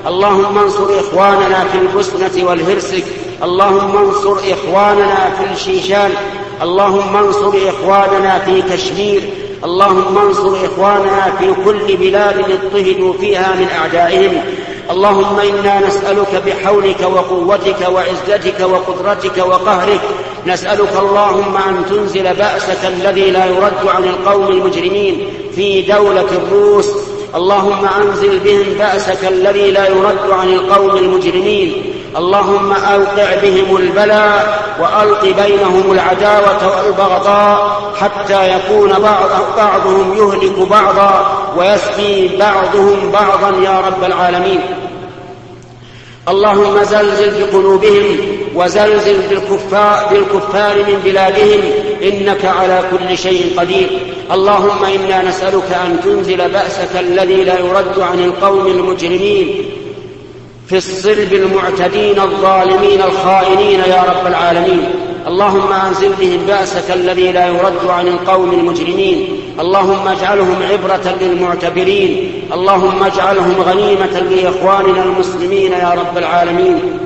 اللهم انصر إخواننا في البوسنة والهرسك، اللهم انصر إخواننا في الشيشان، اللهم انصر إخواننا في كشمير، اللهم انصر إخواننا في كل بلاد اضطهدوا فيها من أعدائهم. اللهم إنا نسألك بحولك وقوتك وعزتك وقدرتك وقهرك، نسألك اللهم أن تنزل بأسك الذي لا يرد عن القوم المجرمين في دولة الروس. اللهم أنزل بهم بأسك الذي لا يرد عن القوم المجرمين. اللهم أوقع بهم البلاء وألق بينهم العداوة والبغضاء حتى يكون بعضهم يهلك بعضا ويسقي بعضهم بعضا يا رب العالمين. اللهم زلزل بقلوبهم وزلزل بالكفار من بلادهم، إنك على كل شيء قدير. اللهم إنا نسألك أن تنزل بأسك الذي لا يرد عن القوم المجرمين في الصلب المعتدين الظالمين الخائنين يا رب العالمين. اللهم أنزل بهم بأسك الذي لا يرد عن القوم المجرمين. اللهم اجعلهم عبرة للمعتبرين، اللهم اجعلهم غنيمة لإخواننا المسلمين يا رب العالمين.